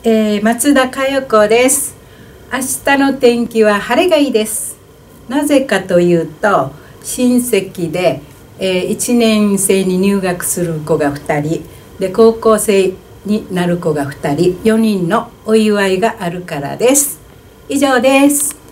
松田佳代子です。明日の天気は晴れがいいです。なぜかというと、親戚で、1年生に入学する子が2人で、高校生になる子が2人、4人のお祝いがあるからです。以上です。